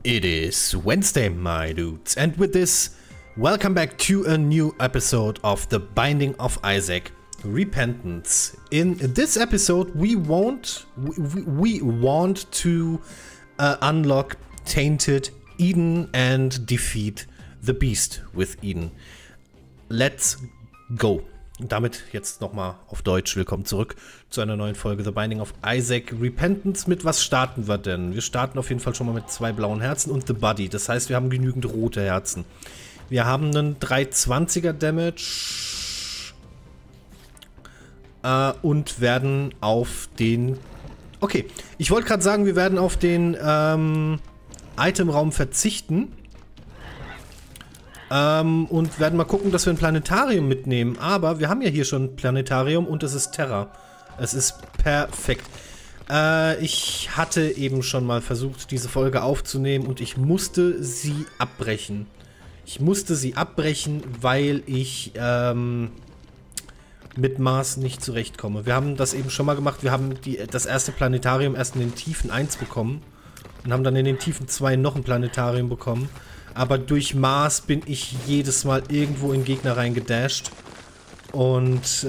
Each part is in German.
It is Wednesday, my dudes, and with this, welcome back to a new episode of The Binding of Isaac: Repentance. In this episode, we want to unlock Tainted Eden and defeat the Beast with Eden. Let's go. Und damit jetzt nochmal auf Deutsch. Willkommen zurück zu einer neuen Folge The Binding of Isaac: Repentance. Mit was starten wir denn? Wir starten auf jeden Fall schon mal mit 2 blauen Herzen und The Body. Das heißt, wir haben genügend rote Herzen. Wir haben einen 320er Damage und werden auf den... Okay, ich wollte gerade sagen, wir werden auf den Itemraum verzichten. Und werden mal gucken, dass wir ein Planetarium mitnehmen. Aber wir haben ja hier schon ein Planetarium und es ist Terra. Es ist perfekt. Ich hatte eben schon mal versucht, diese Folge aufzunehmen und ich musste sie abbrechen. Ich musste sie abbrechen, weil ich mit Mars nicht zurechtkomme. Wir haben das eben schon mal gemacht. Wir haben das erste Planetarium erst in den Tiefen 1 bekommen und haben dann in den Tiefen 2 noch ein Planetarium bekommen. Aber durch Mars bin ich jedes Mal irgendwo in Gegner reingedasht. Und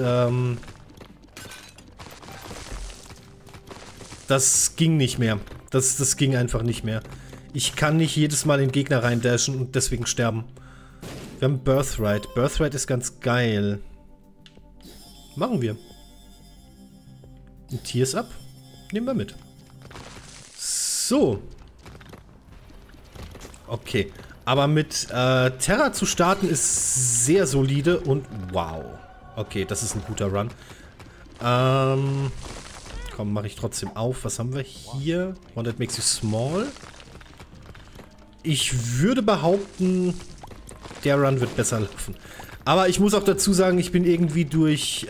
das ging nicht mehr. Das ging einfach nicht mehr. Ich kann nicht jedes Mal in Gegner reindashen und deswegen sterben. Wir haben Birthright. Birthright ist ganz geil. Machen wir. Und Tears Up nehmen wir mit. So. Okay. Aber mit Terra zu starten ist sehr solide und wow. Okay, das ist ein guter Run. Komm, mache ich trotzdem auf. Was haben wir hier? One that makes you small. Ich würde behaupten, der Run wird besser laufen. Aber ich muss auch dazu sagen, ich bin irgendwie durch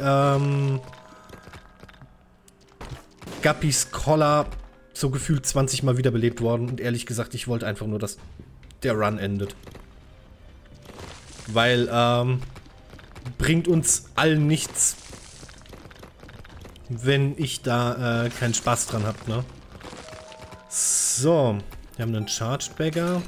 Guppys Collar so gefühlt 20 Mal wiederbelebt worden. Und ehrlich gesagt, ich wollte einfach nur, dass der Run endet. Weil, bringt uns allen nichts, wenn ich da keinen Spaß dran habe, ne? So, wir haben einen Charged Bagger.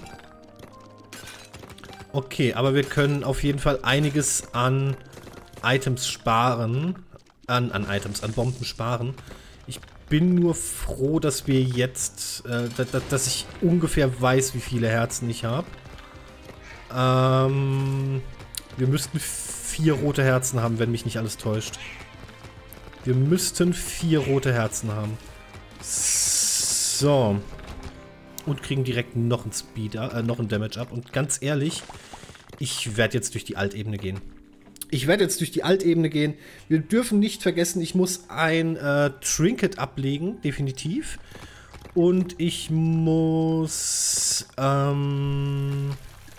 Okay, aber wir können auf jeden Fall einiges an Items sparen. An Bomben sparen. Ich bin nur froh, dass wir jetzt, dass ich ungefähr weiß, wie viele Herzen ich habe. Wir müssten 4 rote Herzen haben, wenn mich nicht alles täuscht. Wir müssten 4 rote Herzen haben. So. Und kriegen direkt noch ein noch ein Damage ab. Und ganz ehrlich, ich werde jetzt durch die Altebene gehen. Wir dürfen nicht vergessen, ich muss ein Trinket ablegen, definitiv. Und ich muss... und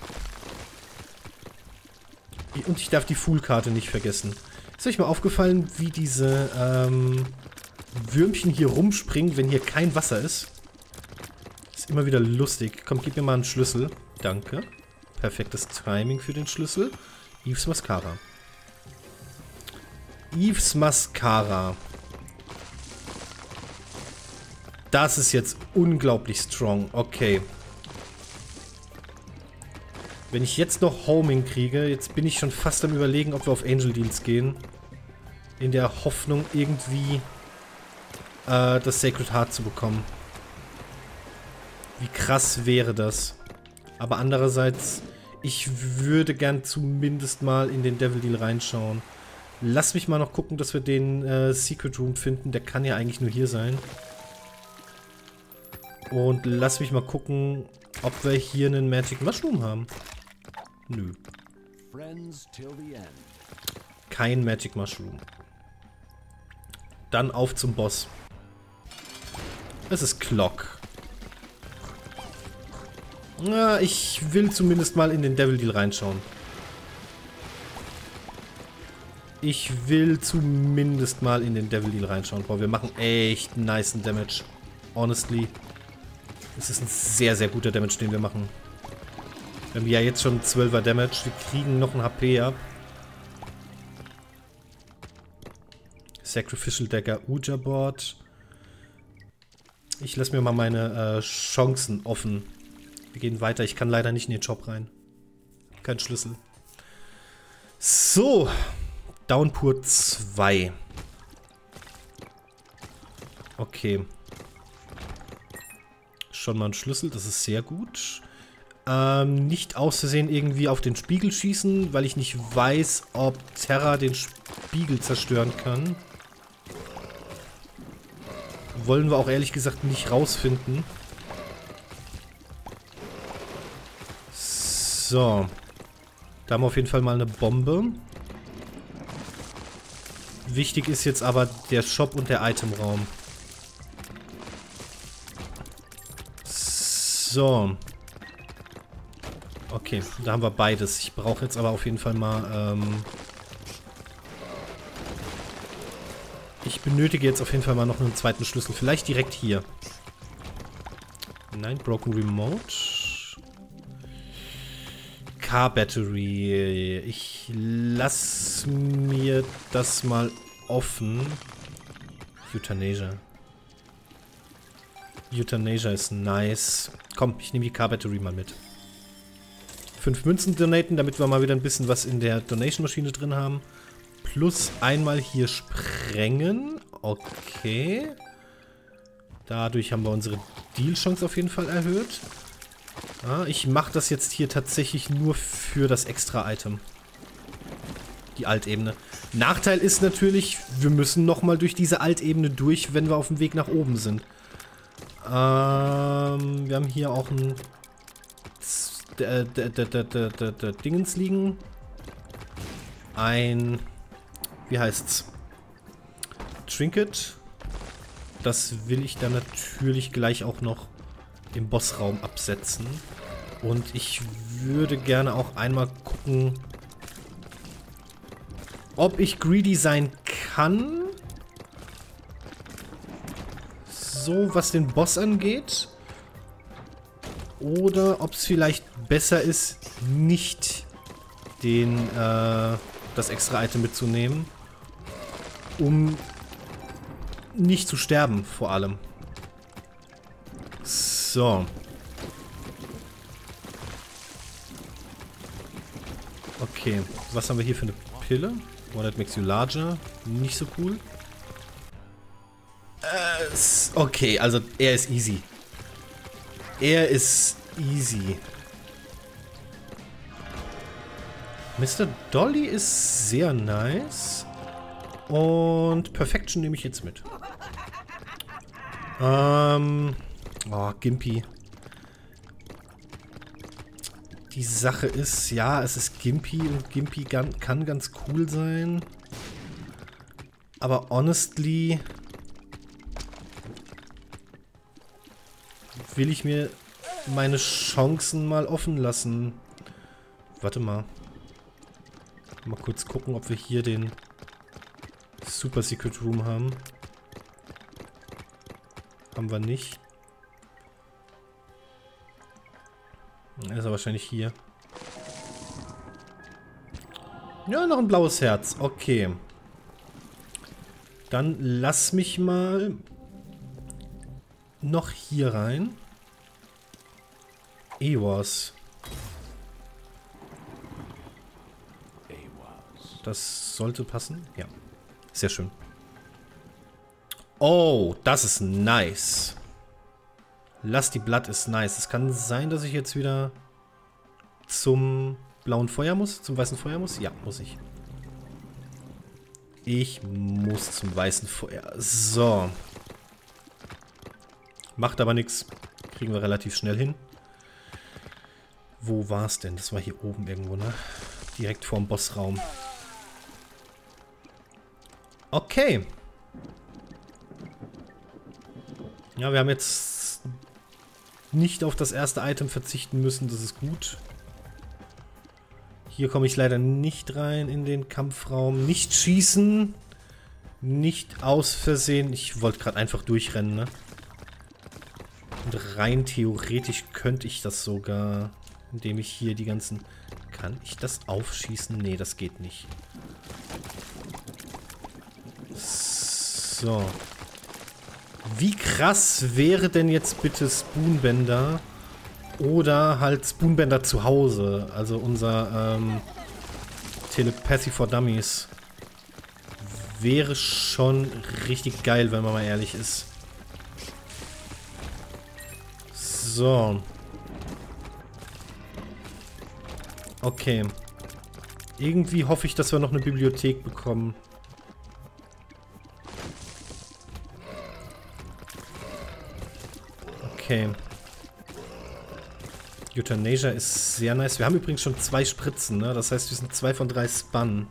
ich darf die Fool-Karte nicht vergessen. Ist euch mal aufgefallen, wie diese Würmchen hier rumspringen, wenn hier kein Wasser ist? Ist immer wieder lustig. Komm, gib mir mal einen Schlüssel. Danke. Perfektes Timing für den Schlüssel. Yves Mascara. Yves Mascara. Das ist jetzt unglaublich strong. Okay. Wenn ich jetzt noch Homing kriege, jetzt bin ich schon fast am Überlegen, ob wir auf Angel Deals gehen. In der Hoffnung, irgendwie das Sacred Heart zu bekommen. Wie krass wäre das? Aber andererseits, ich würde gern zumindest mal in den Devil Deal reinschauen. Lass mich mal noch gucken, dass wir den Secret Room finden. Der kann ja eigentlich nur hier sein. Und lass mich mal gucken, ob wir hier einen Magic Mushroom haben. Nö. Kein Magic Mushroom. Dann auf zum Boss. Es ist Clock. Na, ich will zumindest mal in den Devil Deal reinschauen. Boah, wir machen echt nice Damage. Honestly. Das ist ein sehr, sehr guter Damage, den wir machen. Wir haben ja jetzt schon 12er Damage. Wir kriegen noch ein HP ab. Sacrificial Dagger, Ouija Board. Ich lasse mir mal meine Chancen offen. Wir gehen weiter. Ich kann leider nicht in den Shop rein. Kein Schlüssel. So. Downpour 2. Okay. Schon mal ein Schlüssel. Das ist sehr gut. Nicht aus Versehen irgendwie auf den Spiegel schießen, weil ich nicht weiß, ob Terra den Spiegel zerstören kann. Wollen wir auch ehrlich gesagt nicht rausfinden. So. Da haben wir auf jeden Fall mal eine Bombe. Wichtig ist jetzt aber der Shop und der Itemraum. So. Okay, da haben wir beides. Ich brauche jetzt aber auf jeden Fall mal... Ich benötige jetzt auf jeden Fall mal noch einen zweiten Schlüssel. Vielleicht direkt hier. Nein, Broken Remote. Car Battery. Ich lasse mir das mal offen. Euthanasia. Euthanasia ist nice. Komm, ich nehme die Car Battery mal mit. 5 Münzen donaten, damit wir mal wieder ein bisschen was in der Donation-Maschine drin haben. Plus einmal hier sprengen. Okay. Dadurch haben wir unsere Deal-Chance auf jeden Fall erhöht. Ah, ich mache das jetzt hier tatsächlich nur für das Extra-Item. Die Altebene. Nachteil ist natürlich, wir müssen nochmal durch diese Altebene durch, wenn wir auf dem Weg nach oben sind. Wir haben hier auch ein Dingens liegen. Ein... Wie heißt's? Trinket. Das will ich dann natürlich gleich auch noch im Bossraum absetzen. Und ich würde gerne auch einmal gucken, ob ich greedy sein kann. So, was den Boss angeht. Oder ob es vielleicht besser ist, nicht das extra Item mitzunehmen. Um nicht zu sterben, vor allem. So. Okay, was haben wir hier für eine Pille? One that makes you larger. Nicht so cool. Okay, also er ist easy. Er ist easy. Mr. Dolly ist sehr nice. Und Perfection nehme ich jetzt mit. Oh, Gimpy. Die Sache ist, ja, es ist Gimpy und Gimpy kann ganz cool sein. Aber honestly will ich mir meine Chancen mal offen lassen. Warte mal. Mal kurz gucken, ob wir hier den Super Secret Room haben. Haben wir nicht. Er ist er wahrscheinlich hier. Ja, noch ein blaues Herz. Okay. Dann lass mich mal noch hier rein. Ewas. Das sollte passen. Ja. Sehr schön. Oh, das ist nice. Lusty Blood ist nice. Es kann sein, dass ich jetzt wieder zum blauen Feuer muss. Zum weißen Feuer muss? Ja, muss ich. Ich muss zum weißen Feuer. So. Macht aber nichts. Kriegen wir relativ schnell hin. Wo war es denn? Das war hier oben irgendwo, ne? Direkt vorm Bossraum. Okay. Ja, wir haben jetzt nicht auf das erste Item verzichten müssen. Das ist gut. Hier komme ich leider nicht rein in den Kampfraum. Nicht schießen. Nicht aus Versehen. Ich wollte gerade einfach durchrennen, ne? Und rein theoretisch könnte ich das sogar, indem ich hier die ganzen... Kann ich das aufschießen? Nee, das geht nicht. So. Wie krass wäre denn jetzt bitte Spoonbender, Oder halt Spoonbender zu Hause. Also unser Telepathy for Dummies. Wäre schon richtig geil, wenn man mal ehrlich ist. So. Okay. Irgendwie hoffe ich, dass wir noch eine Bibliothek bekommen. Okay. Euthanasia ist sehr nice. Wir haben übrigens schon 2 Spritzen, ne? Das heißt, wir sind 2 von 3 Spun.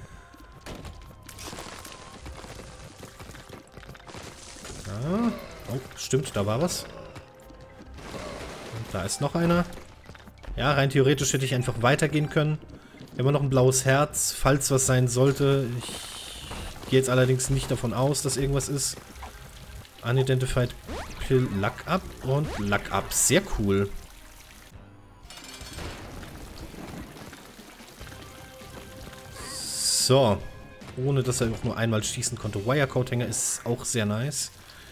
Ja. Oh, stimmt, da war was. Und da ist noch einer. Ja, rein theoretisch hätte ich einfach weitergehen können. Immer noch ein blaues Herz, falls was sein sollte. Ich gehe jetzt allerdings nicht davon aus, dass irgendwas ist. Unidentified Pill, Luck Up und Luck Up. Sehr cool. So. Ohne, dass er auch nur einmal schießen konnte. Wirecoat-Hänger ist auch sehr nice.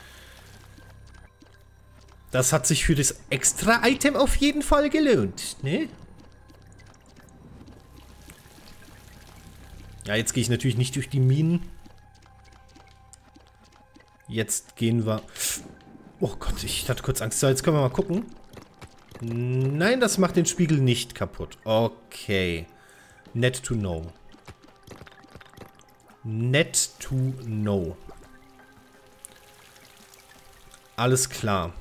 Das hat sich für das Extra-Item auf jeden Fall gelohnt, ne? Ja, jetzt gehe ich natürlich nicht durch die Minen. Jetzt gehen wir... Oh Gott, ich hatte kurz Angst. So, jetzt können wir mal gucken. Nein, das macht den Spiegel nicht kaputt. Okay. Net to know. Net to know. Alles klar.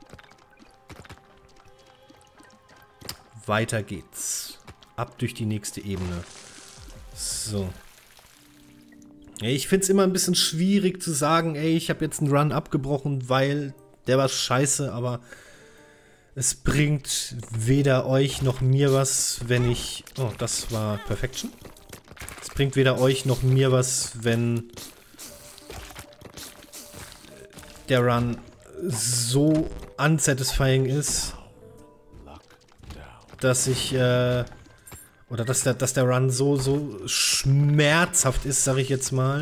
Weiter geht's. Ab durch die nächste Ebene. So. Ja, ich finde es immer ein bisschen schwierig zu sagen, ey, ich habe jetzt einen Run abgebrochen, weil der war scheiße, aber es bringt weder euch noch mir was, wenn ich... Oh, das war Perfection. Es bringt weder euch noch mir was, wenn der Run so unsatisfying ist, dass ich, oder dass der Run so schmerzhaft ist, sag ich jetzt mal,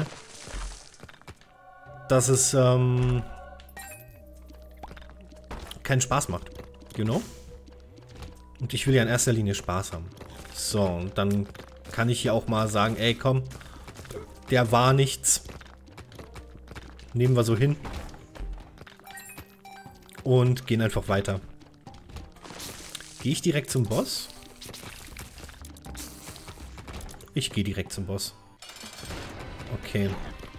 dass es, keinen Spaß macht. You know? Und ich will ja in erster Linie Spaß haben. So, und dann kann ich hier auch mal sagen, ey, komm, der war nichts. Nehmen wir so hin. Und gehen einfach weiter. Gehe ich direkt zum Boss? Ich gehe direkt zum Boss. Okay.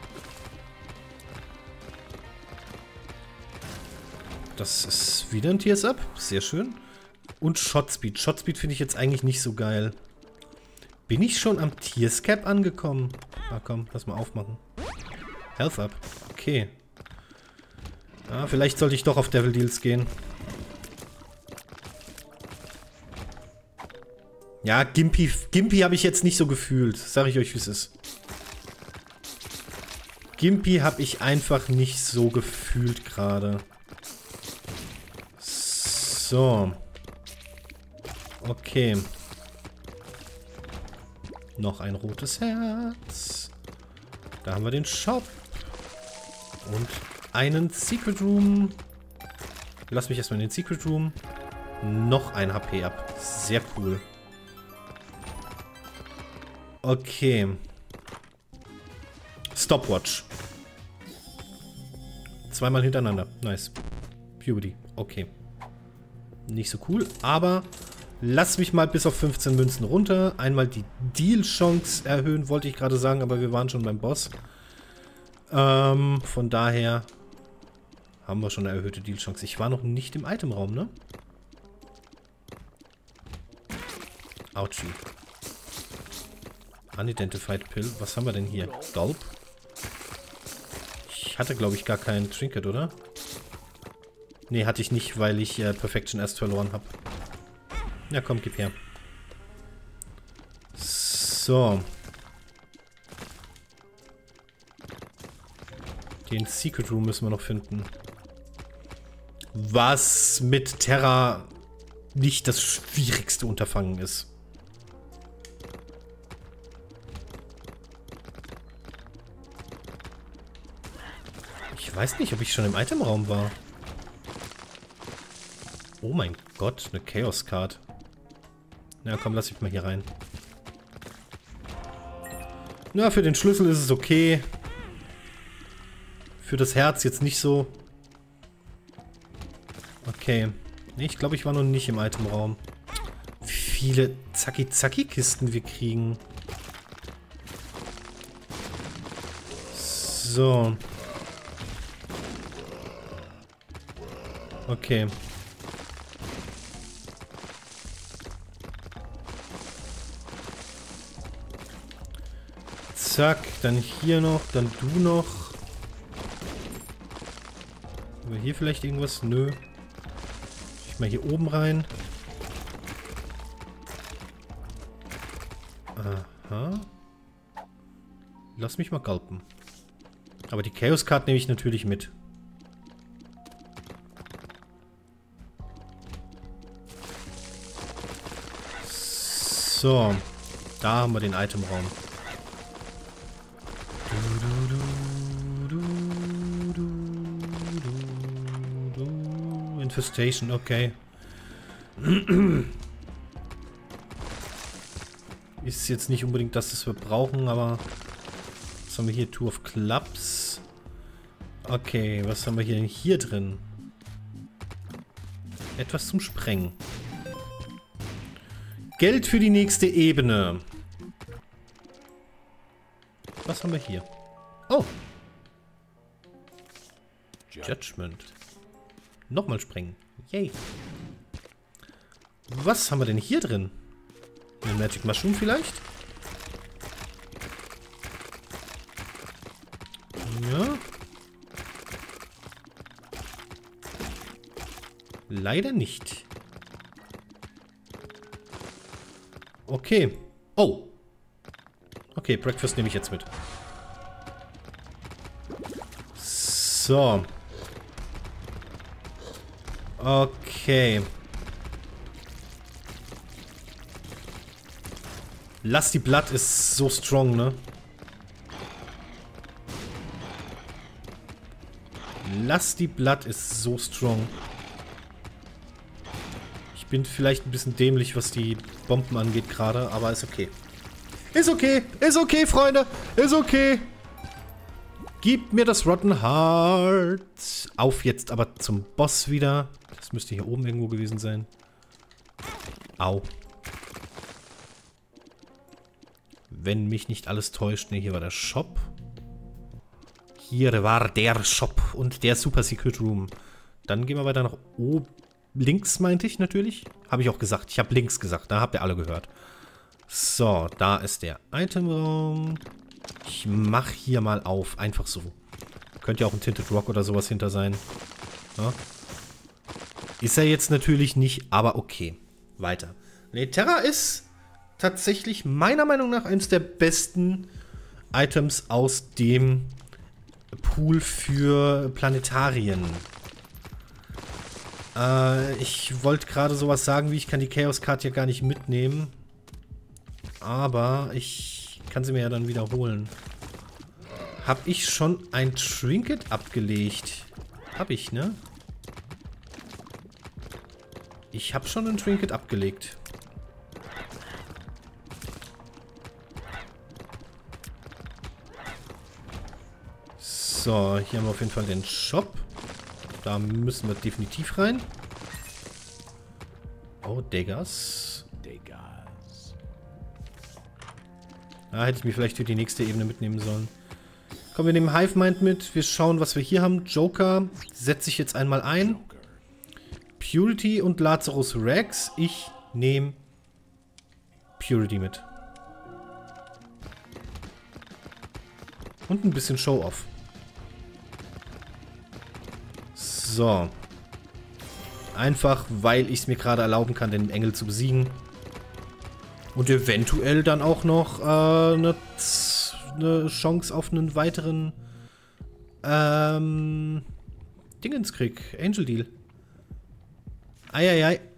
Das ist wieder ein Tears Up. Sehr schön. Und Shot Speed. Shot Speed finde ich jetzt eigentlich nicht so geil. Bin ich schon am Tears Cap angekommen? Na komm, lass mal aufmachen. Health Up. Okay. Ah, vielleicht sollte ich doch auf Devil Deals gehen. Ja, Gimpy habe ich jetzt nicht so gefühlt. Sag ich euch, wie es ist. Gimpy habe ich einfach nicht so gefühlt gerade. So. Okay. Noch ein rotes Herz. Da haben wir den Shop. Und einen Secret Room. Lass mich erstmal in den Secret Room. Noch ein HP ab. Sehr cool. Okay. Stopwatch. 2-mal hintereinander. Nice. Puberty. Okay. Nicht so cool, aber lass mich mal bis auf 15 Münzen runter. Einmal die Deal-Chance erhöhen, wollte ich gerade sagen, aber wir waren schon beim Boss. Von daher haben wir schon eine erhöhte Deal-Chance. Ich war noch nicht im Itemraum, ne? Ouchie. Unidentified Pill. Was haben wir denn hier? Gulp? Ich hatte, glaube ich, gar kein Trinket, oder? Nee, hatte ich nicht, weil ich Perfection erst verloren habe. Ja, komm, gib her. So. Den Secret Room müssen wir noch finden. Was mit Terra nicht das schwierigste Unterfangen ist. Ich weiß nicht, ob ich schon im Itemraum war. Oh mein Gott, eine Chaos Card. Na komm, lass mich mal hier rein. Na, für den Schlüssel ist es okay. Für das Herz jetzt nicht so. Okay. Nee, ich glaube, ich war noch nicht im Itemraum. Wie viele Zacki-Zacki-Kisten wir kriegen. So. Okay. Zack, dann hier noch, dann du noch. Haben wir hier vielleicht irgendwas? Nö. Ich mal hier oben rein. Aha. Lass mich mal gulpen. Aber die Chaos Card nehme ich natürlich mit. So. Da haben wir den Itemraum. Infestation, okay. Ist jetzt nicht unbedingt das, was wir brauchen, aber was haben wir hier? Two of Clubs. Okay, was haben wir hier denn hier drin? Etwas zum Sprengen. Geld für die nächste Ebene. Was haben wir hier? Oh. Judgment. Nochmal sprengen. Yay. Was haben wir denn hier drin? Eine Magic Mushroom vielleicht? Ja. Leider nicht. Okay. Oh. Okay, Breakfast nehme ich jetzt mit. So. Okay. Lusty Blood ist so strong, ne? Lusty Blood ist so strong. Ich bin vielleicht ein bisschen dämlich, was die Bomben angeht gerade, aber ist okay. Ist okay, Freunde. Ist okay. Gib mir das Rotten Heart. Auf jetzt aber zum Boss wieder. Das müsste hier oben irgendwo gewesen sein. Au. Wenn mich nicht alles täuscht. Ne, hier war der Shop. Hier war der Shop und der Super Secret Room. Dann gehen wir weiter nach oben. Links meinte ich natürlich. Habe ich auch gesagt. Ich habe links gesagt. Da habt ihr alle gehört. So, da ist der Itemraum. Ich mache hier mal auf. Einfach so. Könnte ja auch ein Tinted Rock oder sowas hinter sein. Ja. Ist er jetzt natürlich nicht, aber okay. Weiter. Netera ist tatsächlich meiner Meinung nach eines der besten Items aus dem Pool für Planetarien. Ich wollte gerade sowas sagen, wie ich kann die Chaos Card hier gar nicht mitnehmen. Aber ich kann sie mir ja dann wiederholen. Hab ich schon ein Trinket abgelegt? Hab ich, ne? Ich habe schon ein Trinket abgelegt. So, hier haben wir auf jeden Fall den Shop. Da müssen wir definitiv rein. Oh, Daggers. Da hätte ich mir vielleicht für die nächste Ebene mitnehmen sollen. Komm, wir nehmen Hive Mind mit. Wir schauen, was wir hier haben. Joker setze ich jetzt einmal ein. Purity und Lazarus Rex. Ich nehme Purity mit. Und ein bisschen Show-Off. So. Einfach, weil ich es mir gerade erlauben kann, den Engel zu besiegen. Und eventuell dann auch noch eine Chance auf einen weiteren Dingenskrieg. Angel Deal. Eieiei.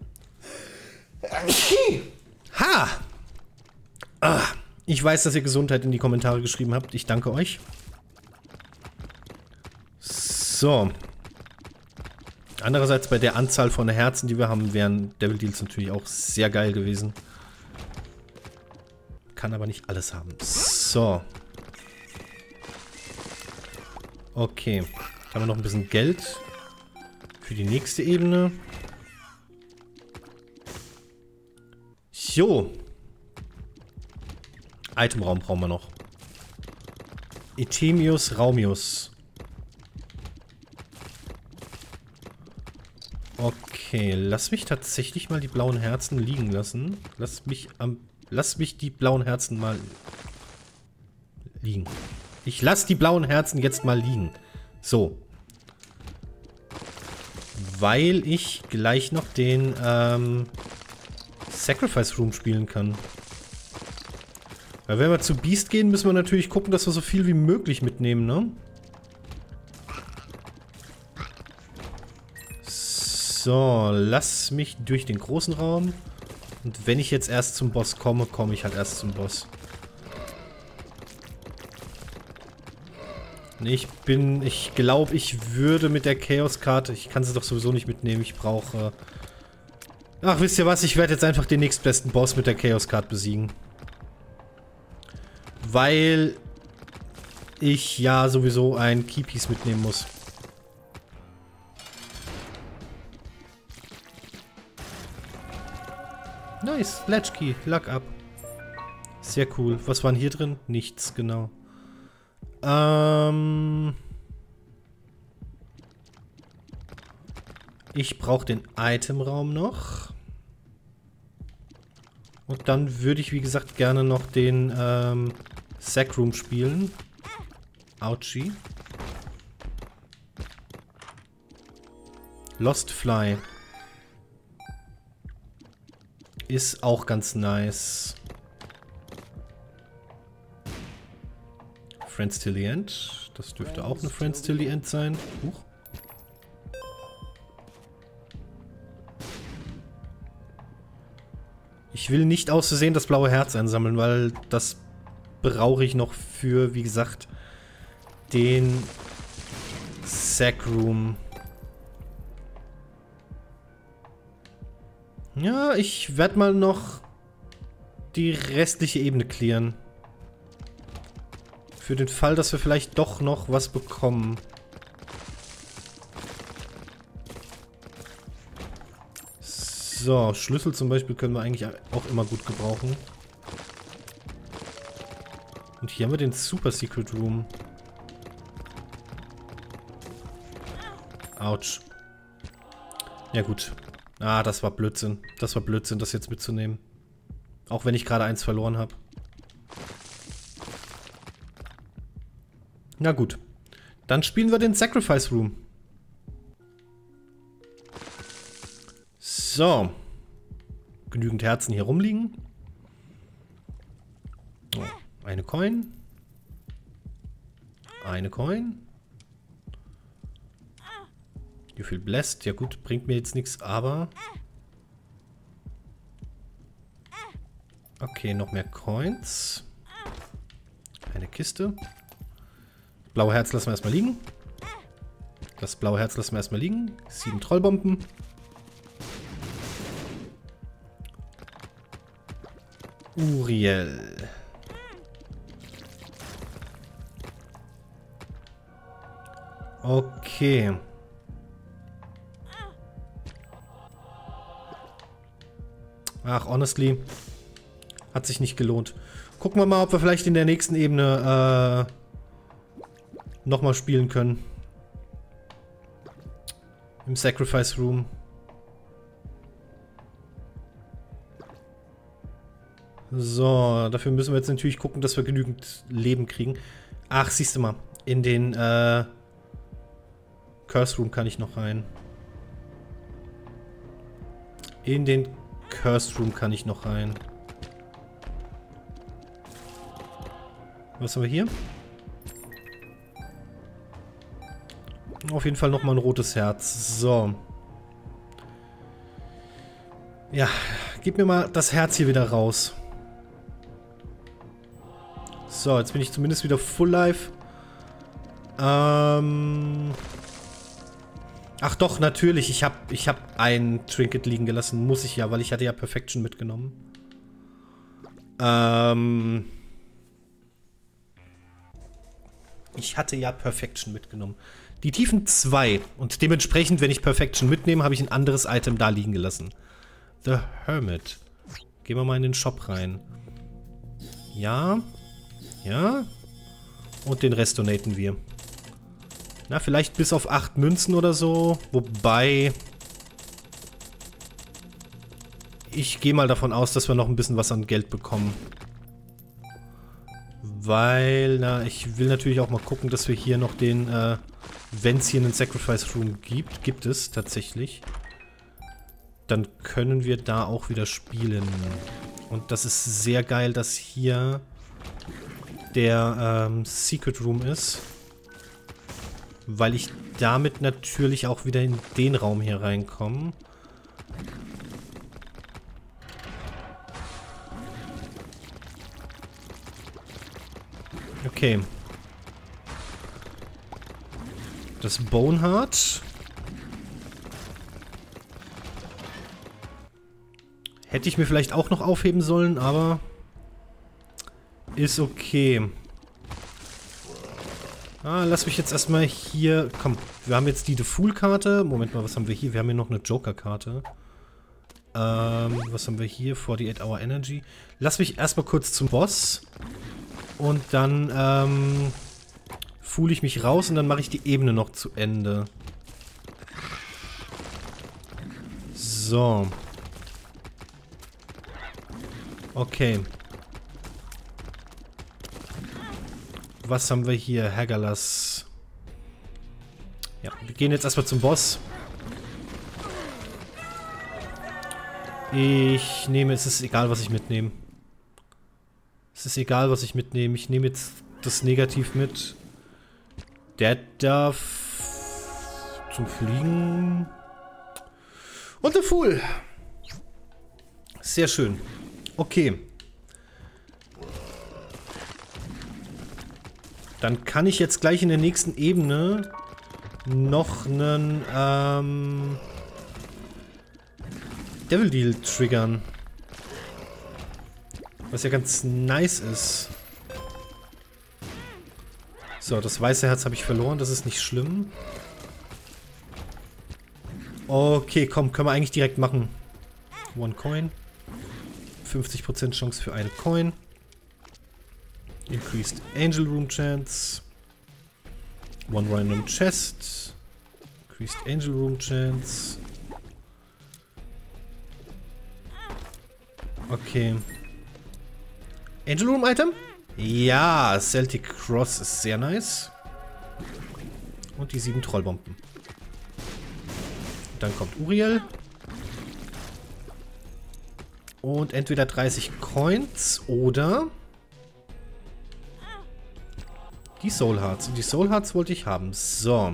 Ha! Ah, ich weiß, dass ihr Gesundheit in die Kommentare geschrieben habt. Ich danke euch. So. Andererseits bei der Anzahl von Herzen, die wir haben, wären Devil Deals natürlich auch sehr geil gewesen. Kann aber nicht alles haben. So. Okay. Jetzt haben wir noch ein bisschen Geld für die nächste Ebene. Jo. Itemraum brauchen wir noch. Ethemius Raumius. Okay, lass mich tatsächlich mal die blauen Herzen liegen lassen. Lass mich die blauen Herzen mal liegen. Ich lasse die blauen Herzen jetzt mal liegen. So. Weil ich gleich noch den Sacrifice Room spielen kann. Weil wenn wir zu Beast gehen, müssen wir natürlich gucken, dass wir so viel wie möglich mitnehmen, ne? So, lass mich durch den großen Raum. Und wenn ich jetzt erst zum Boss komme, komme ich halt erst zum Boss. Ich glaube, ich würde mit der Chaos-Karte, ich kann sie doch sowieso nicht mitnehmen, ich brauche... Ach, wisst ihr was, ich werde jetzt einfach den nächstbesten Boss mit der Chaos-Karte besiegen. Weil ich ja sowieso ein Keypiece mitnehmen muss. Nice, Latchkey, Luck up. Sehr cool. Was war denn hier drin? Nichts, genau. Ich brauche den Itemraum noch. Und dann würde ich, wie gesagt, gerne noch den Sack Room spielen. Ouchie. Lost Fly. Ist auch ganz nice. Friends Till the End. Das dürfte auch eine Friends Till the End sein. Huch. Ich will nicht aus Versehen das blaue Herz einsammeln, weil das brauche ich noch für, wie gesagt, den Sack Room. Ja, ich werde mal noch die restliche Ebene clearen. Für den Fall, dass wir vielleicht doch noch was bekommen. So, Schlüssel zum Beispiel können wir eigentlich auch immer gut gebrauchen. Und hier haben wir den Super Secret Room. Autsch. Ja gut. Ah, das war Blödsinn. Das war Blödsinn, das jetzt mitzunehmen. Auch wenn ich gerade eins verloren habe. Na gut. Dann spielen wir den Sacrifice Room. So. Genügend Herzen hier rumliegen. Oh, eine Coin. Eine Coin. Wie viel Blessed? Ja gut, bringt mir jetzt nichts, aber... Okay, noch mehr Coins. Eine Kiste. Blaue Herz lassen wir erstmal liegen. Das blaue Herz lassen wir erstmal liegen. 7 Trollbomben. Uriel. Okay. Ach, honestly. Hat sich nicht gelohnt. Gucken wir mal, ob wir vielleicht in der nächsten Ebene nochmal spielen können. Im Sacrifice Room. So, dafür müssen wir jetzt natürlich gucken, dass wir genügend Leben kriegen. Ach, siehst du mal. In den Curse Room kann ich noch rein. In den Curse Room kann ich noch rein. Was haben wir hier? Auf jeden Fall nochmal ein rotes Herz. So. Ja, gib mir mal das Herz hier wieder raus. So, jetzt bin ich zumindest wieder Full Life. Ach doch, natürlich. Ich hab ein Trinket liegen gelassen. Muss ich ja, weil ich hatte ja Perfection mitgenommen. Ich hatte ja Perfection mitgenommen. Die Tiefen 2. Und dementsprechend, wenn ich Perfection mitnehme, habe ich ein anderes Item da liegen gelassen. The Hermit. Gehen wir mal in den Shop rein. Ja. Ja. Und den Rest donaten wir. Na, vielleicht bis auf 8 Münzen oder so. Wobei... Ich gehe mal davon aus, dass wir noch ein bisschen was an Geld bekommen. Weil, na, ich will natürlich auch mal gucken, dass wir hier noch den, wenn es hier einen Sacrifice Room gibt, gibt es tatsächlich, dann können wir da auch wieder spielen. Und das ist sehr geil, dass hier der Secret Room ist, weil ich damit natürlich auch wieder in den Raum hier reinkomme. Okay. Das Boneheart. Hätte ich mir vielleicht auch noch aufheben sollen, aber ist okay. Lass mich jetzt erstmal hier... Komm, wir haben jetzt die The Fool-Karte. Moment mal, was haben wir hier? Wir haben hier noch eine Joker-Karte. Was haben wir hier? 48 Hour Energy. Lass mich erstmal kurz zum Boss. Und dann, fool ich mich raus und dann mache ich die Ebene noch zu Ende. So. Okay. Was haben wir hier? Hagalas. Ja, wir gehen jetzt erstmal zum Boss. Ich nehme, es ist egal, was ich mitnehme. Es ist egal, was ich mitnehme. Ich nehme jetzt das Negativ mit. Der darf zum Fliegen. Und der Fool. Sehr schön. Okay. Dann kann ich jetzt gleich in der nächsten Ebene noch einen Devil Deal triggern. Was ja ganz nice ist. So, das weiße Herz habe ich verloren. Das ist nicht schlimm. Okay, komm, können wir eigentlich direkt machen. One Coin. 50% Chance für eine Coin. Increased Angel Room Chance. One Random Chest. Increased Angel Room Chance. Okay. Angel Room Item? Ja, Celtic Cross ist sehr nice. Und die 7 Trollbomben. Dann kommt Uriel. Und entweder 30 Coins oder die Soul Hearts. Und die Soul Hearts wollte ich haben. So.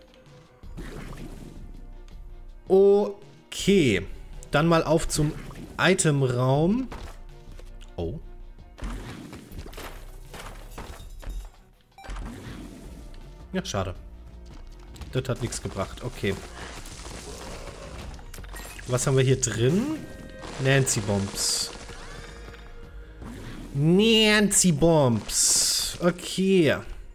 Okay. Dann mal auf zum Itemraum. Oh. Ja, schade. Das hat nichts gebracht. Okay. Was haben wir hier drin? Nancy Bombs. Nancy Bombs. Okay.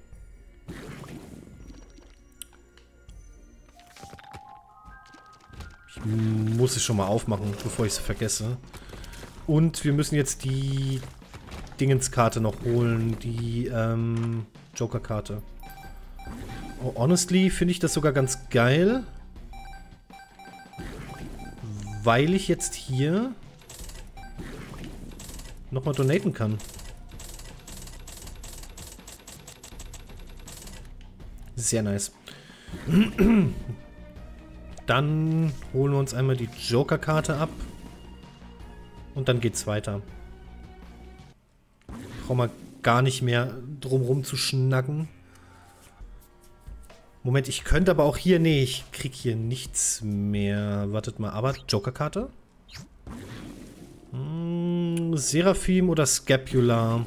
Ich muss es schon mal aufmachen, bevor ich es vergesse. Und wir müssen jetzt die Dingenskarte noch holen. Die Joker-Karte. Oh, honestly finde ich das sogar ganz geil. Weil ich jetzt hier nochmal donaten kann. Sehr nice. Dann holen wir uns einmal die Joker-Karte ab. Und dann geht's weiter. Brauchen wir gar nicht mehr drumrum zu schnacken. Moment, ich könnte aber auch hier... Nee, ich krieg hier nichts mehr. Wartet mal, aber Joker-Karte? Seraphim oder Scapula?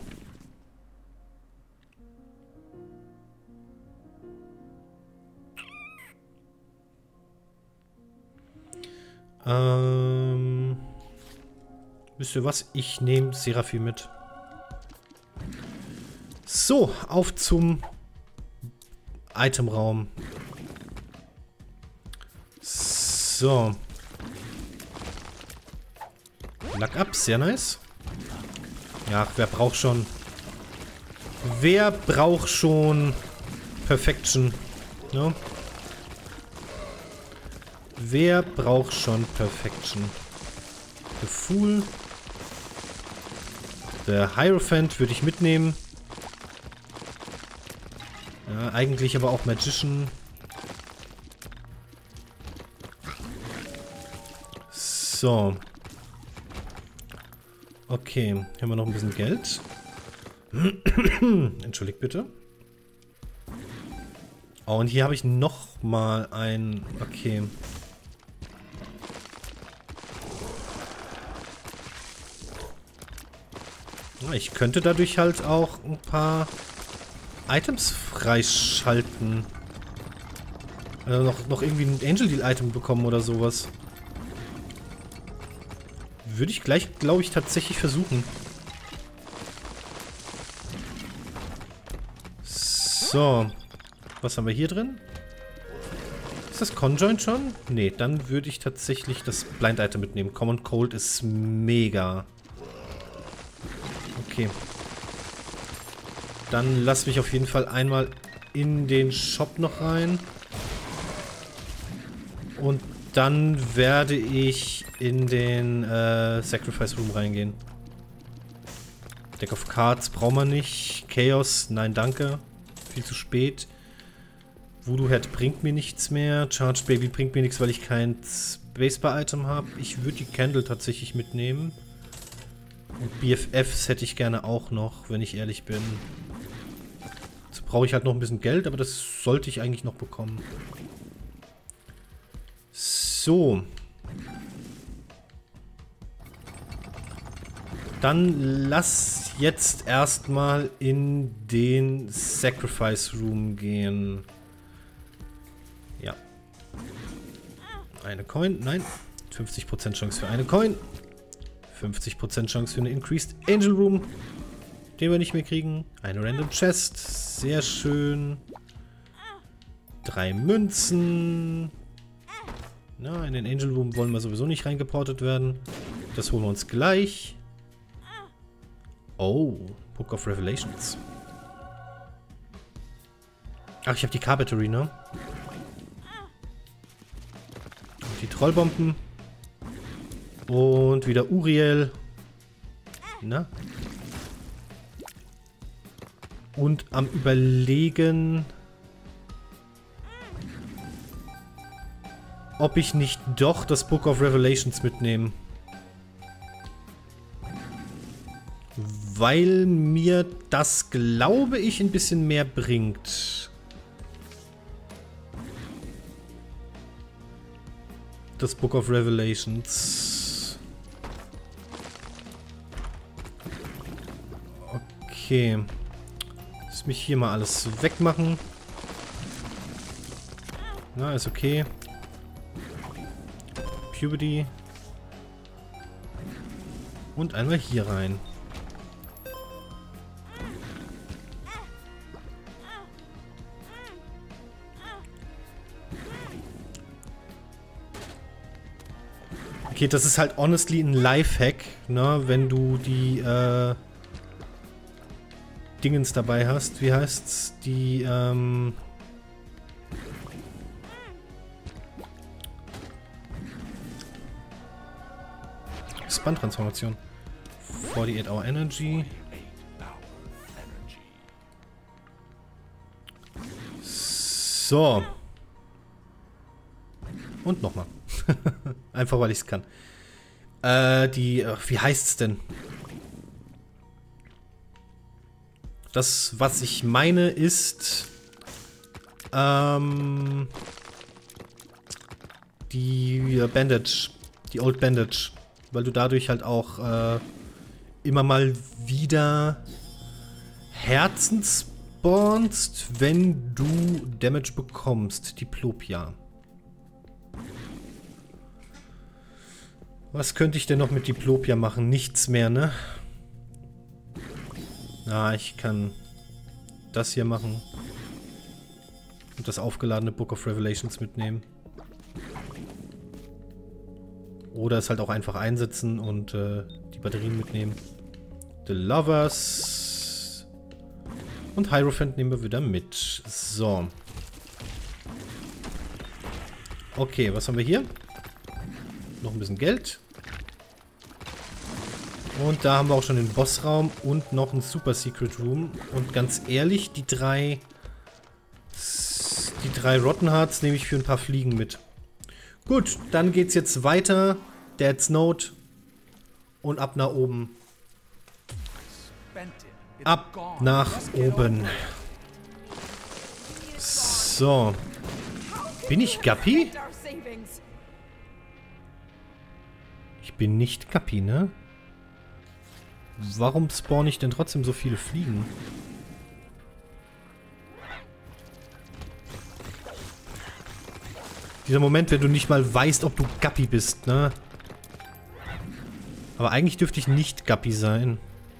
Wisst ihr was? Ich nehme Seraphim mit. So, auf zum Itemraum. So. Luck up, sehr nice. Ja, wer braucht schon... Wer braucht schon Perfection? Ne? Wer braucht schon Perfection? The Fool. Der Hierophant würde ich mitnehmen. Ja, eigentlich aber auch Magician. So. Okay, haben wir noch ein bisschen Geld. Entschuldigt bitte. Oh, und hier habe ich noch mal ein... Okay. Ich könnte dadurch halt auch ein paar Items freischalten. Also noch irgendwie ein Angel Deal Item bekommen oder sowas. Würde ich gleich, glaube ich, tatsächlich versuchen. So. Was haben wir hier drin? Ist das Conjoint schon? Nee, dann würde ich tatsächlich das Blind Item mitnehmen. Common Cold ist mega. Okay. Dann lass mich auf jeden Fall einmal in den Shop noch rein. Und dann werde ich in den Sacrifice Room reingehen. Deck of Cards brauchen wir nicht. Chaos, nein danke. Viel zu spät. Voodoo Head bringt mir nichts mehr. Charge Baby bringt mir nichts, weil ich kein Spacebar-Item habe. Ich würde die Candle tatsächlich mitnehmen. Und BFFs hätte ich gerne auch noch, wenn ich ehrlich bin. Dazu brauche ich halt noch ein bisschen Geld, aber das sollte ich eigentlich noch bekommen. So. Dann lass jetzt erstmal in den Sacrifice Room gehen. Ja. Eine Coin, nein. 50% Chance für eine Coin. 50% Chance für eine Increased Angel Room, den wir nicht mehr kriegen. Eine Random Chest, sehr schön. 3 Münzen. Na, in den Angel Room wollen wir sowieso nicht reingeportet werden. Das holen wir uns gleich. Oh, Book of Revelations. Ach, ich habe die Car-Battery, ne? Und die Trollbomben. Und wieder Uriel. Na? Und am Überlegen, ob ich nicht doch das Book of Revelations mitnehme. Weil mir das, glaube ich, ein bisschen mehr bringt. Das Book of Revelations. Okay. Lass mich hier mal alles wegmachen. Na, ist okay. Puberty. Und einmal hier rein. Okay, das ist halt honestly ein Lifehack, ne, wenn du die Dingens dabei hast. Wie heißt's? Die Spun-Transformation. 48 Hour Energy. So. Und nochmal. Einfach weil ich es kann. Wie heißt's denn? Das, was ich meine, ist die Bandage. Die Old Bandage. Weil du dadurch halt auch immer mal wieder Herzen spawnst, wenn du Damage bekommst. Diplopia. Was könnte ich denn noch mit Diplopia machen? Nichts mehr, ne? Ah, ich kann das hier machen. Und das aufgeladene Book of Revelations mitnehmen. Oder es halt auch einfach einsetzen und die Batterien mitnehmen. The Lovers. Und Hierophant nehmen wir wieder mit. So. Okay, was haben wir hier? Noch ein bisschen Geld. Und da haben wir auch schon den Bossraum und noch einen Super Secret Room. Und ganz ehrlich, die drei Rotten Hearts nehme ich für ein paar Fliegen mit. Gut, dann geht's jetzt weiter. Dead's Note. Und ab nach oben. Ab nach oben. So. Bin ich Guppy? Ich bin nicht Guppy, ne? Warum spawne ich denn trotzdem so viele Fliegen? Dieser Moment, wenn du nicht mal weißt, ob du Guppy bist, ne? Aber eigentlich dürfte ich nicht Guppy sein.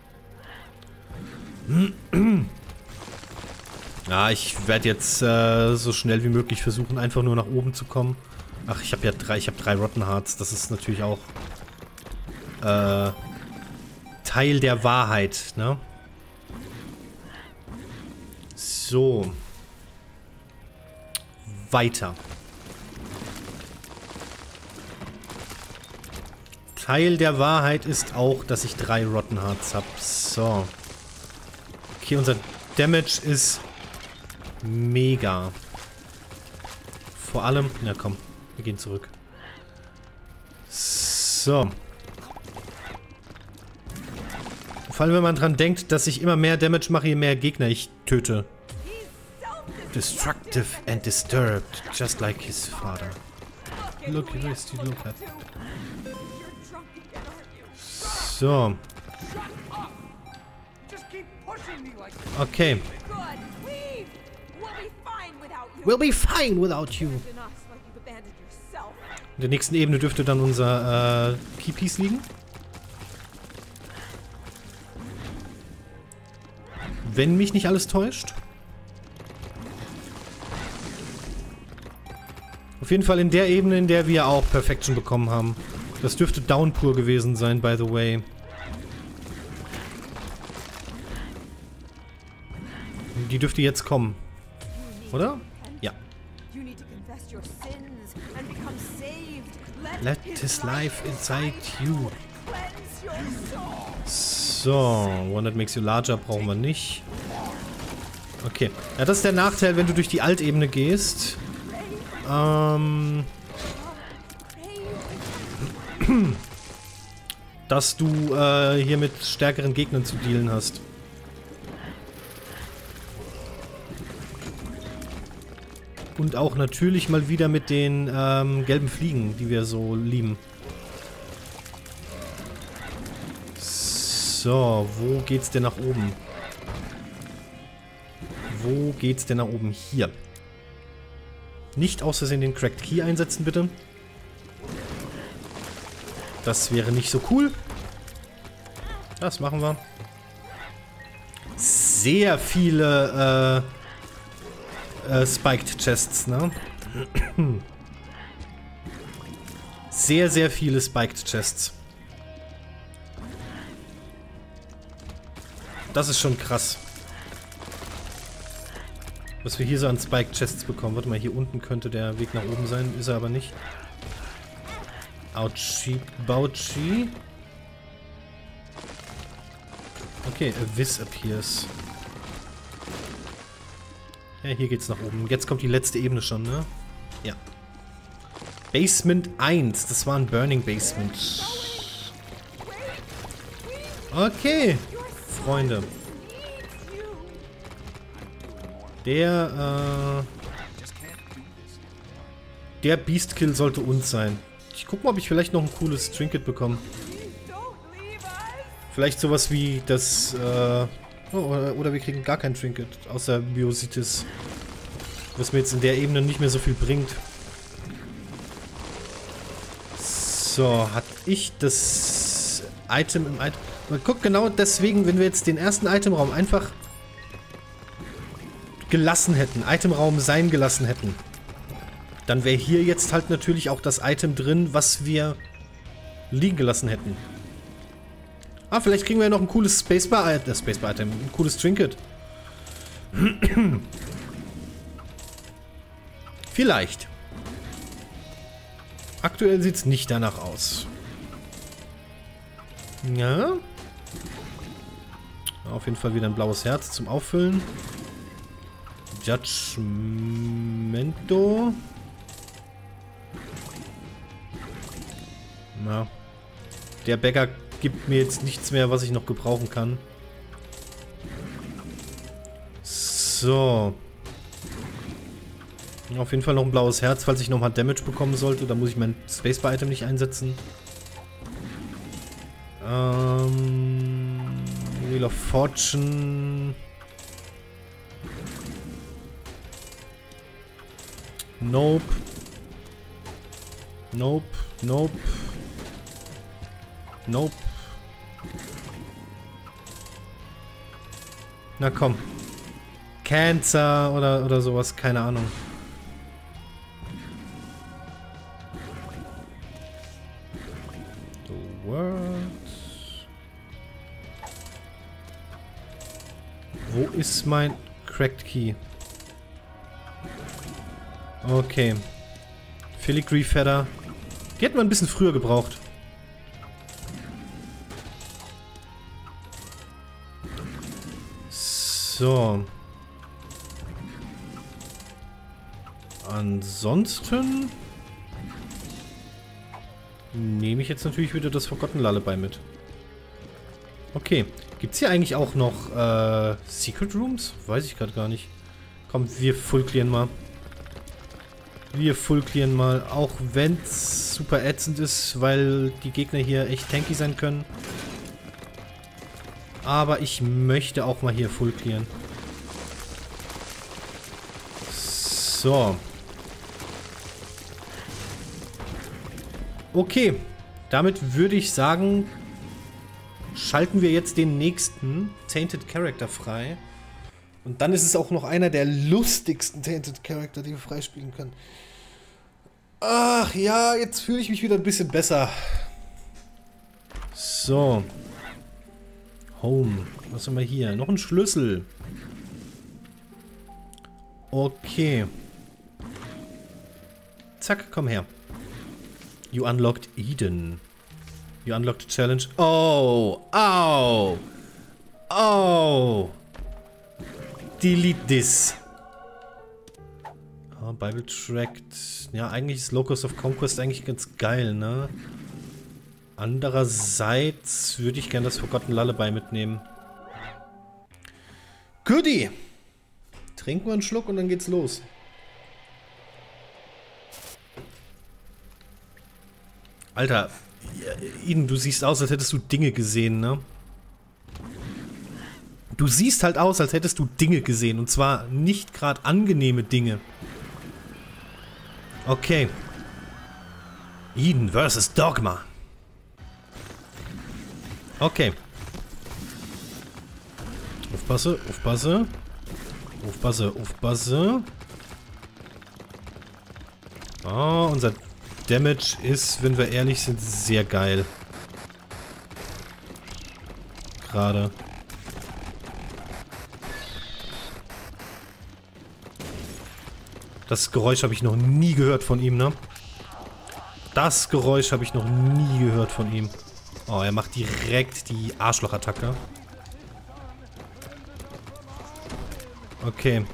Ja, ich werde jetzt so schnell wie möglich versuchen, einfach nur nach oben zu kommen. Ach, ich habe ja drei Rotten Hearts. Das ist natürlich auch Teil der Wahrheit, ne? So. Weiter. Teil der Wahrheit ist auch, dass ich 3 Rotten Hearts habe. So. Okay, unser Damage ist mega. Vor allem... Na komm, wir gehen zurück. So. Vor allem, wenn man dran denkt, dass ich immer mehr Damage mache, je mehr Gegner ich töte. Destructive and disturbed, just like his father. Look, where is the look at? So. Okay. We'll be fine without you. In der nächsten Ebene dürfte dann unser Keypiece liegen. Wenn mich nicht alles täuscht. Auf jeden Fall in der Ebene, in der wir auch Perfection bekommen haben. Das dürfte Downpour gewesen sein, by the way. Die dürfte jetzt kommen. Oder? Ja. Let his life inside you. So, one that makes you larger brauchen wir nicht. Okay. Ja, das ist der Nachteil, wenn du durch die Altebene gehst. Dass du hier mit stärkeren Gegnern zu dealen hast. Und auch natürlich mal wieder mit den gelben Fliegen, die wir so lieben. So, wo geht's denn nach oben? Wo geht's denn nach oben? Hier. Nicht aus Versehen den Cracked Key einsetzen, bitte. Das wäre nicht so cool. Das machen wir. Sehr viele Spiked Chests, ne? Sehr, sehr viele Spiked Chests. Das ist schon krass. Was wir hier so an Spiked Chests bekommen. Warte mal, hier unten könnte der Weg nach oben sein. Ist er aber nicht. Ouchie, Bouchie. Okay, Abyss appears. Ja, hier geht's nach oben. Jetzt kommt die letzte Ebene schon, ne? Ja. Basement 1. Das war ein Burning Basement. Okay, Freunde. Der Beastkill sollte uns sein. Ich guck mal, ob ich vielleicht noch ein cooles Trinket bekomme. Vielleicht sowas wie das, oder wir kriegen gar kein Trinket, außer Biositis. Was mir jetzt in der Ebene nicht mehr so viel bringt. So, hatte ich das Item im Item... Guck, genau deswegen, wenn wir jetzt den ersten Itemraum einfach gelassen hätten, Itemraum sein gelassen hätten, dann wäre hier jetzt halt natürlich auch das Item drin, was wir liegen gelassen hätten. Ah, vielleicht kriegen wir ja noch ein cooles Spacebar-Item, ein cooles Trinket. Vielleicht. Aktuell sieht es nicht danach aus. Ja. Auf jeden Fall wieder ein blaues Herz zum Auffüllen. Judgmento. Na. Der Bäcker gibt mir jetzt nichts mehr, was ich noch gebrauchen kann. So. Auf jeden Fall noch ein blaues Herz, falls ich nochmal Damage bekommen sollte. Da muss ich mein Spacebar-Item nicht einsetzen. Wheel of Fortune. Nope. Nope. Nope. Nope. Na komm. Cancer oder sowas, keine Ahnung. The World. Wo ist mein Cracked Key? Okay. Filigree Feather. Die hätten wir ein bisschen früher gebraucht. So. Ansonsten nehme ich jetzt natürlich wieder das Forgotten Lullaby mit. Okay. Gibt es hier eigentlich auch noch Secret Rooms? Weiß ich gerade gar nicht. Komm, wir full clearen mal. Wir full clearen mal. Auch wenn es super ätzend ist, weil die Gegner hier echt tanky sein können. Aber ich möchte auch mal hier full clearen. So. Okay. Damit würde ich sagen, schalten wir jetzt den nächsten Tainted Character frei. Und dann ist es auch noch einer der lustigsten Tainted Character, die wir freispielen können. Ach ja, jetzt fühle ich mich wieder ein bisschen besser. So. Home. Was haben wir hier? Noch ein Schlüssel. Okay. Zack, komm her. You unlocked Eden. You unlocked the challenge. Oh! Au! Oh! Delete this. Oh, Bible Tract. Ja, eigentlich ist Locus of Conquest eigentlich ganz geil, ne? Andererseits würde ich gerne das Forgotten Lullaby mitnehmen. Goodie! Trinken wir einen Schluck und dann geht's los. Alter, Eden, du siehst aus, als hättest du Dinge gesehen, ne? Du siehst halt aus, als hättest du Dinge gesehen. Und zwar nicht gerade angenehme Dinge. Okay. Eden versus Dogma. Okay. Aufpasse, aufpasse. Aufpasse, aufpasse. Oh, unser Damage ist, wenn wir ehrlich sind, sehr geil. Gerade. Das Geräusch habe ich noch nie gehört von ihm, ne? Das Geräusch habe ich noch nie gehört von ihm. Oh, er macht direkt die Arschlochattacke. Okay.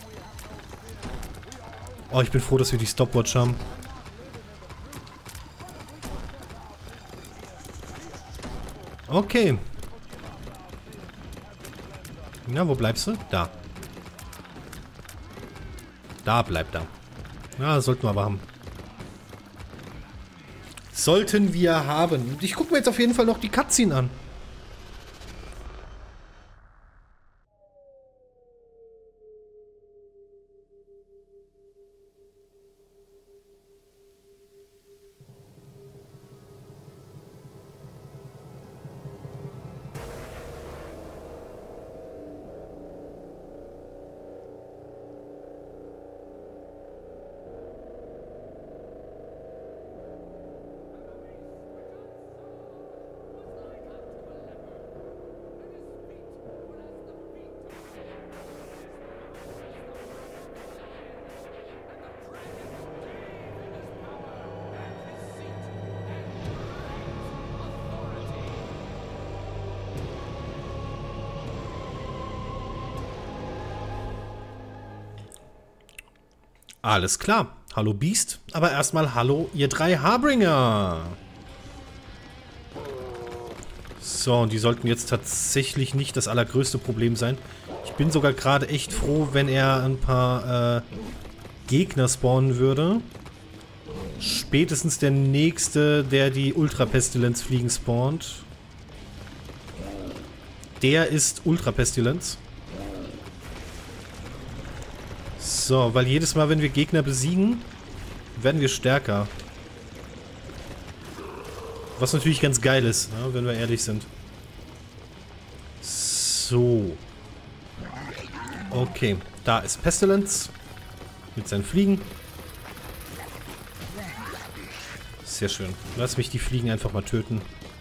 Oh, ich bin froh, dass wir die Stopwatch haben. Okay. Na, wo bleibst du? Da. Da bleibt er. Ja, sollten wir aber haben. Sollten wir haben. Ich gucke mir jetzt auf jeden Fall noch die Cutscene an. Alles klar. Hallo Beast. Aber erstmal hallo ihr 3 Harbringer. So, und die sollten jetzt tatsächlich nicht das allergrößte Problem sein. Ich bin sogar gerade echt froh, wenn er ein paar Gegner spawnen würde. Spätestens der nächste, der die Ultra-Pestilenz-Fliegen spawnt. Der ist Ultra-Pestilenz. So, weil jedes Mal, wenn wir Gegner besiegen, werden wir stärker. Was natürlich ganz geil ist, ja, wenn wir ehrlich sind. So. Okay, da ist Pestilence. Mit seinen Fliegen. Sehr schön. Lass mich die Fliegen einfach mal töten.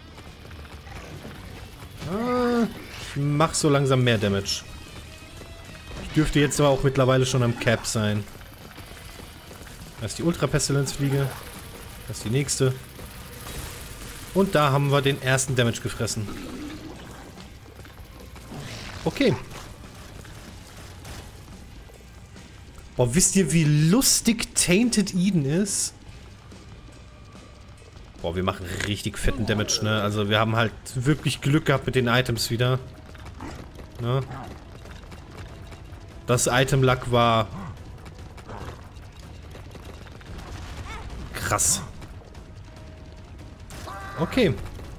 Ah, ich mach so langsam mehr Damage. Ich dürfte jetzt aber auch mittlerweile schon am Cap sein. Da ist die Ultra-Pestilence-Fliege. Das ist die nächste. Und da haben wir den ersten Damage gefressen. Okay. Boah, wisst ihr, wie lustig Tainted Eden ist? Boah, wir machen richtig fetten Damage, ne? Also wir haben halt wirklich Glück gehabt mit den Items wieder. Ne? Das Item-Luck war krass. Okay.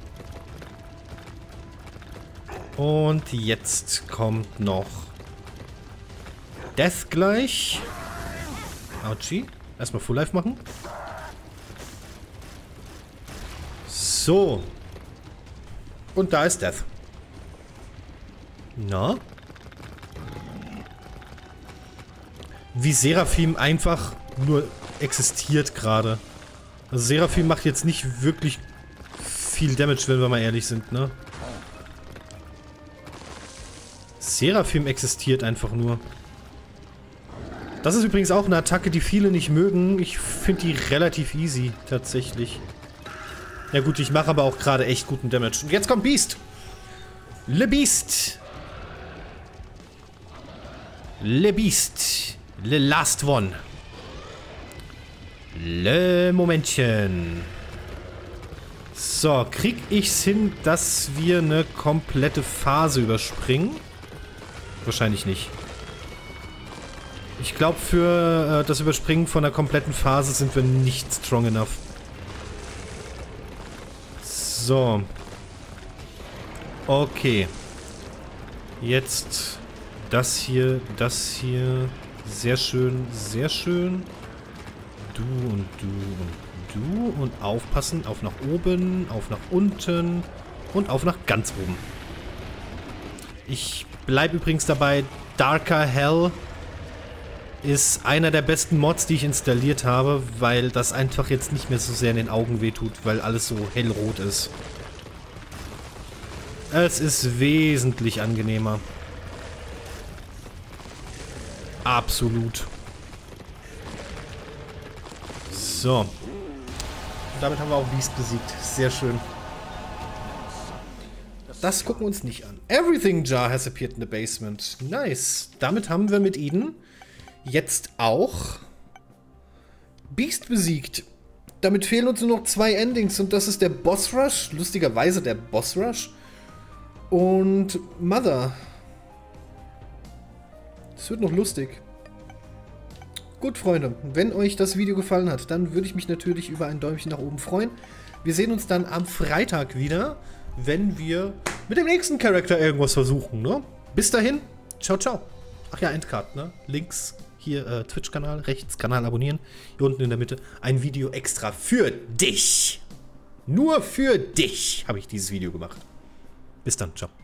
Und jetzt kommt noch Death gleich. Ouchie. Erstmal Full Life machen. So. Und da ist Death. Na? Wie Seraphim einfach nur existiert gerade. Also Seraphim macht jetzt nicht wirklich viel Damage, wenn wir mal ehrlich sind, ne? Seraphim existiert einfach nur. Das ist übrigens auch eine Attacke, die viele nicht mögen. Ich finde die relativ easy, tatsächlich. Ja gut, ich mache aber auch gerade echt guten Damage. Und jetzt kommt Beast. Le Beast. Le Beast. Le Last One. Le Momentchen. So, krieg ich's hin, dass wir eine komplette Phase überspringen? Wahrscheinlich nicht. Ich glaube, für das Überspringen von einer kompletten Phase sind wir nicht strong enough. So. Okay. Jetzt das hier, das hier. Sehr schön, sehr schön. Du und du und du. Und aufpassen. Auf nach oben, auf nach unten und auf nach ganz oben. Ich bleibe übrigens dabei, Darker Hell ist einer der besten Mods, die ich installiert habe, weil das einfach jetzt nicht mehr so sehr in den Augen wehtut, weil alles so hellrot ist. Es ist wesentlich angenehmer. Absolut. So. Und damit haben wir auch Beast besiegt. Sehr schön. Das gucken wir uns nicht an. Everything Jar has appeared in the basement. Nice. Damit haben wir mit Eden jetzt auch Beast besiegt. Damit fehlen uns nur noch 2 Endings und das ist der Boss Rush. Lustigerweise der Boss Rush. Und Mother. Das wird noch lustig. Gut, Freunde, wenn euch das Video gefallen hat, dann würde ich mich natürlich über ein Däumchen nach oben freuen. Wir sehen uns dann am Freitag wieder, wenn wir mit dem nächsten Charakter irgendwas versuchen, ne? Bis dahin, ciao, ciao. Ach ja, Endcard, ne? Links hier Twitch-Kanal, rechts Kanal abonnieren. Hier unten in der Mitte ein Video extra für dich. Nur für dich habe ich dieses Video gemacht. Bis dann, ciao.